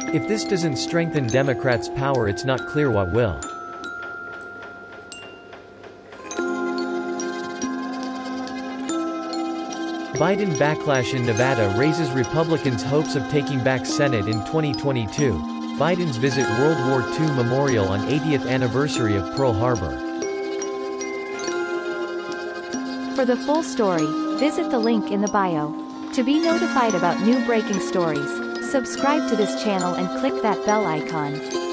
If this doesn't strengthen Democrats' power, it's not clear what will. Biden backlash in Nevada raises Republicans' hopes of taking back Senate in 2022. Biden's visit World War II Memorial on 80th anniversary of Pearl Harbor. For the full story, visit the link in the bio. To be notified about new breaking stories, subscribe to this channel and click that bell icon.